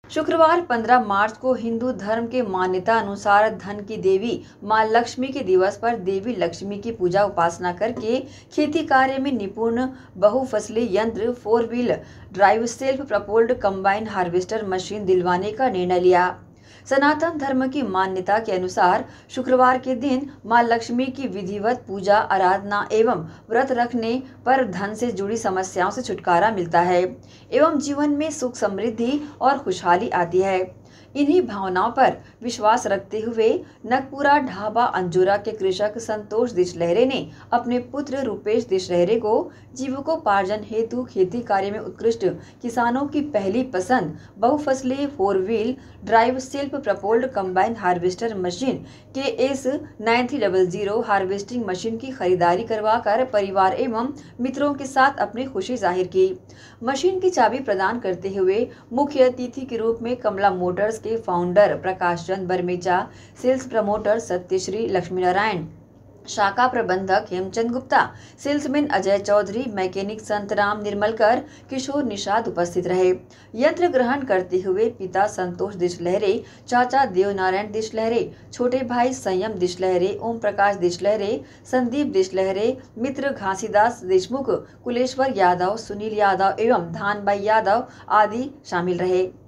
शुक्रवार 15 मार्च को हिंदू धर्म के मान्यता अनुसार धन की देवी मां लक्ष्मी के दिवस पर देवी लक्ष्मी की पूजा उपासना करके खेती कार्य में निपुण बहुफसली यंत्र 4 wheel drive self propelled combine harvester machine दिलवाने का निर्णय लिया। सनातन धर्म की मान्यता के अनुसार शुक्रवार के दिन मां लक्ष्मी की विधिवत पूजा आराधना एवं व्रत रखने पर धन से जुड़ी समस्याओं से छुटकारा मिलता है एवं जीवन में सुख समृद्धि और खुशहाली आती है। इन्हीं भावनाओं पर विश्वास रखते हुए नगपुरा ढाबा अंजुरा के कृषक संतोष दिशलहरे ने अपने पुत्र रूपेश दिशलहरे को जीविकोपार्जन हेतु खेती कार्य में उत्कृष्ट किसानों की पहली पसंद बहुफसली 4 wheel drive self propelled combine harvester machine KS 9300 harvesting machine की खरीदारी करवाकर परिवार एवं मित्रों के साथ अपनी खुशी जाहिर की। मशीन की चाबी प्रदान करते हुए मुख्य अतिथि के रूप में कमला मोटर्स के founder Prakash Chand Barmeja, sales promoter Satyashri Lakshmi Narayan, शाखा प्रबंधक हेमचंद गुप्ता, सेल्समैन अजय चौधरी, मैकेनिक संतराम निर्मलकर, किशोर निषाद उपस्थित रहे। यंत्र ग्रहण करते हुए पिता संतोष दिशलहरे, चाचा देवनारायण दिशलहरे, छोटे भाई संयम दिशलहरे, ओम प्रकाश दिशलहरे, संदीप दिशलहरे, मित्र घासीदास देशमुख, कुलेश्वर यादव, सुनील यादव एवं धानबाई यादव आदि शामिल रहे।